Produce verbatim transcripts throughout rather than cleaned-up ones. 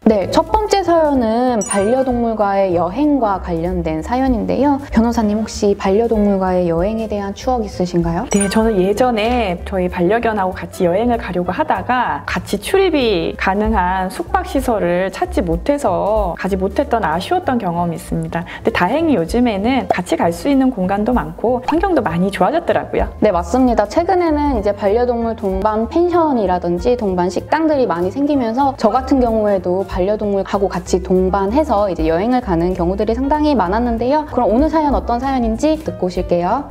네, 첫 번째 사연은 반려동물과의 여행과 관련된 사연인데요. 변호사님 혹시 반려동물과의 여행에 대한 추억 있으신가요? 네, 저는 예전에 저희 반려견하고 같이 여행을 가려고 하다가 같이 출입이 가능한 숙박시설을 찾지 못해서 가지 못했던 아쉬웠던 경험이 있습니다. 근데 다행히 요즘에는 같이 갈 수 있는 공간도 많고 환경도 많이 좋아졌더라고요. 네, 맞습니다. 최근에는 이제 반려동물 동반 펜션이라든지 동반 식당들이 많이 생기면서 저 같은 경우에도 반려동물하고 같이 동반해서 이제 여행을 가는 경우들이 상당히 많았는데요. 그럼 오늘 사연 어떤 사연인지 듣고 오실게요.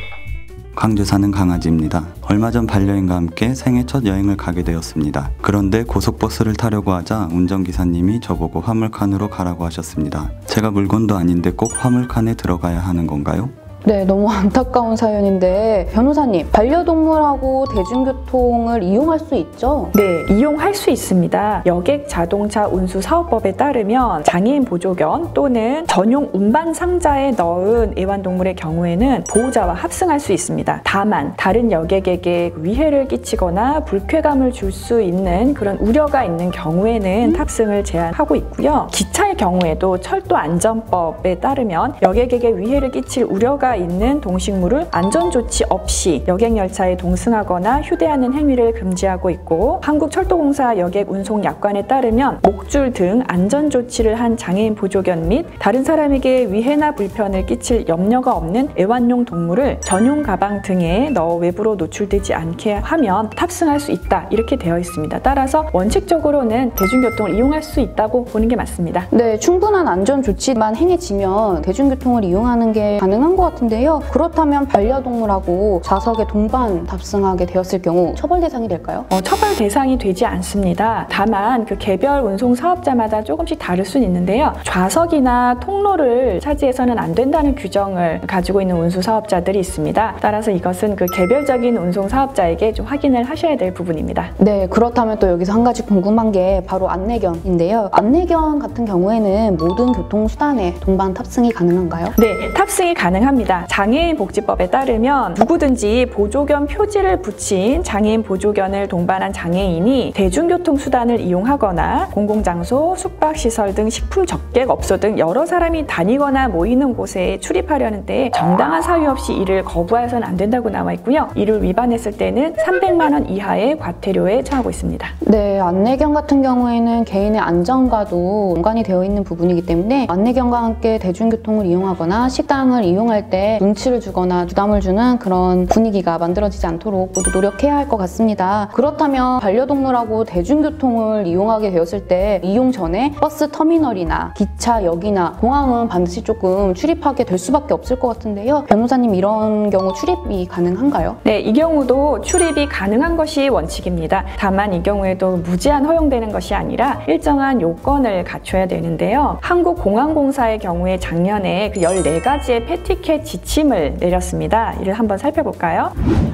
광주 사는 강아지입니다. 얼마 전 반려인과 함께 생애 첫 여행을 가게 되었습니다. 그런데 고속버스를 타려고 하자 운전기사님이 저보고 화물칸으로 가라고 하셨습니다. 제가 물건도 아닌데 꼭 화물칸에 들어가야 하는 건가요? 네, 너무 안타까운 사연인데 변호사님, 반려동물하고 대중교통을 이용할 수 있죠? 네, 이용할 수 있습니다. 여객 자동차 운수 사업법에 따르면 장애인 보조견 또는 전용 운반 상자에 넣은 애완동물의 경우에는 보호자와 합승할 수 있습니다. 다만 다른 여객에게 위해를 끼치거나 불쾌감을 줄 수 있는 그런 우려가 있는 경우에는 탑승을 제한하고 있고요. 기차의 경우에도 철도안전법에 따르면 여객에게 위해를 끼칠 우려가 있는 동식물을 안전조치 없이 여객열차에 동승하거나 휴대하는 행위를 금지하고 있고, 한국철도공사 여객운송약관에 따르면 목줄 등 안전조치를 한 장애인 보조견 및 다른 사람에게 위해나 불편을 끼칠 염려가 없는 애완용 동물을 전용 가방 등에 넣어 외부로 노출되지 않게 하면 탑승할 수 있다, 이렇게 되어 있습니다. 따라서 원칙적으로는 대중교통을 이용할 수 있다고 보는 게 맞습니다. 네, 충분한 안전조치만 행해지면 대중교통을 이용하는 게 가능한 것 같은데요. 그렇다면 반려동물하고 좌석에 동반 탑승하게 되었을 경우 처벌 대상이 될까요? 어, 처벌 대상이 되지 않습니다. 다만 그 개별 운송 사업자마다 조금씩 다를 수는 있는데요. 좌석이나 통로를 차지해서는 안 된다는 규정을 가지고 있는 운수 사업자들이 있습니다. 따라서 이것은 그 개별적인 운송 사업자에게 좀 확인을 하셔야 될 부분입니다. 네, 그렇다면 또 여기서 한 가지 궁금한 게 바로 안내견인데요. 안내견 같은 경우에는 모든 교통수단에 동반 탑승이 가능한가요? 네, 탑승이 가능합니다. 장애인 복지법에 따르면 누구든지 보조견 표지를 붙인 장애인 보조견을 동반한 장애인이 대중교통수단을 이용하거나 공공장소, 숙박시설 등 식품 접객업소 등 여러 사람이 다니거나 모이는 곳에 출입하려는 때 정당한 사유 없이 이를 거부해서는 안 된다고 나와 있고요. 이를 위반했을 때는 삼백만 원 이하의 과태료에 처하고 있습니다. 네, 안내견 같은 경우에는 개인의 안전과도 연관이 되어 있는 부분이기 때문에 안내견과 함께 대중교통을 이용하거나 식당을 이용할 때 눈치를 주거나 부담을 주는 그런 분위기가 만들어지지 않도록 모두 노력해야 할 것 같습니다. 그렇다면 반려동물하고 대중교통을 이용하게 되었을 때 이용 전에 버스 터미널이나 기차역이나 공항은 반드시 조금 출입하게 될 수밖에 없을 것 같은데요. 변호사님, 이런 경우 출입이 가능한가요? 네, 이 경우도 출입이 가능한 것이 원칙입니다. 다만 이 경우에도 무제한 허용되는 것이 아니라 일정한 요건을 갖춰야 되는데요. 한국공항공사의 경우에 작년에 그 열네 가지의 패티켓 지침을 내렸습니다. 이를 한번 살펴볼까요?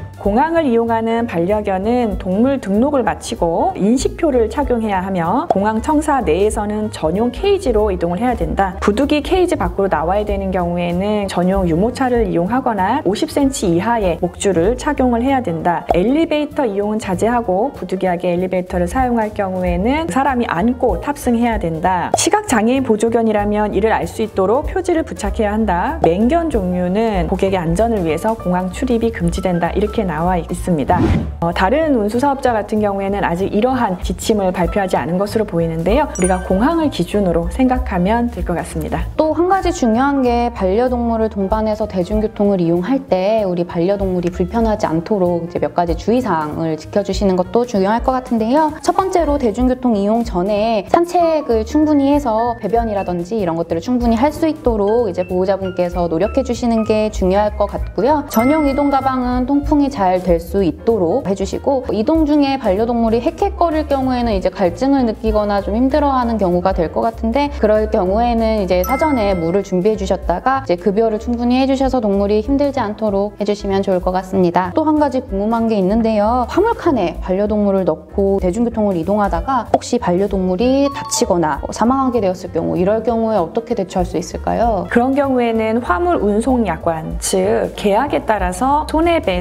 공항을 이용하는 반려견은 동물 등록을 마치고 인식표를 착용해야 하며 공항 청사 내에서는 전용 케이지로 이동을 해야 된다. 부득이 케이지 밖으로 나와야 되는 경우에는 전용 유모차를 이용하거나 오십 센티미터 이하의 목줄을 착용을 해야 된다. 엘리베이터 이용은 자제하고 부득이하게 엘리베이터를 사용할 경우에는 사람이 앉고 탑승해야 된다. 시각장애인 보조견이라면 이를 알 수 있도록 표지를 부착해야 한다. 맹견 종류는 고객의 안전을 위해서 공항 출입이 금지된다, 이렇게 나와 있습니다. 어, 다른 운수사업자 같은 경우에는 아직 이러한 지침을 발표하지 않은 것으로 보이는데요. 우리가 공항을 기준으로 생각하면 될 것 같습니다. 또 한 가지 중요한 게 반려동물을 동반해서 대중교통을 이용할 때 우리 반려동물이 불편하지 않도록 이제 몇 가지 주의사항을 지켜주시는 것도 중요할 것 같은데요. 첫 번째로 대중교통 이용 전에 산책을 충분히 해서 배변이라든지 이런 것들을 충분히 할 수 있도록 이제 보호자분께서 노력해 주시는 게 중요할 것 같고요. 전용 이동 가방은 통풍이 잘 될 수 있도록 해주시고, 이동 중에 반려동물이 헥헥거릴 경우에는 이제 갈증을 느끼거나 좀 힘들어하는 경우가 될 것 같은데, 그럴 경우에는 이제 사전에 물을 준비해 주셨다가 이제 급여를 충분히 해주셔서 동물이 힘들지 않도록 해주시면 좋을 것 같습니다. 또 한 가지 궁금한 게 있는데요. 화물칸에 반려동물을 넣고 대중교통을 이동하다가 혹시 반려동물이 다치거나 사망하게 되었을 경우, 이럴 경우에 어떻게 대처할 수 있을까요? 그런 경우에는 화물 운송 약관, 즉 계약에 따라서 손해배상을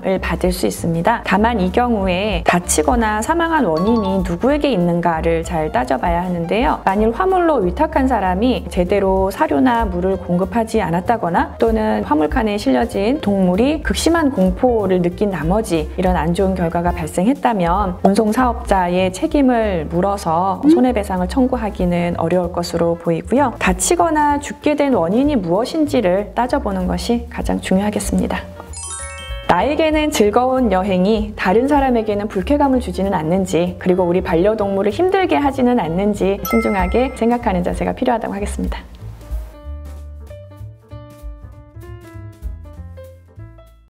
배상을 받을 수 있습니다. 다만 이 경우에 다치거나 사망한 원인이 누구에게 있는가를 잘 따져봐야 하는데요. 만일 화물로 위탁한 사람이 제대로 사료나 물을 공급하지 않았다거나 또는 화물칸에 실려진 동물이 극심한 공포를 느낀 나머지 이런 안 좋은 결과가 발생했다면 운송사업자의 책임을 물어서 손해배상을 청구하기는 어려울 것으로 보이고요. 다치거나 죽게 된 원인이 무엇인지를 따져보는 것이 가장 중요하겠습니다. 나에게는 즐거운 여행이 다른 사람에게는 불쾌감을 주지는 않는지, 그리고 우리 반려동물을 힘들게 하지는 않는지 신중하게 생각하는 자세가 필요하다고 하겠습니다.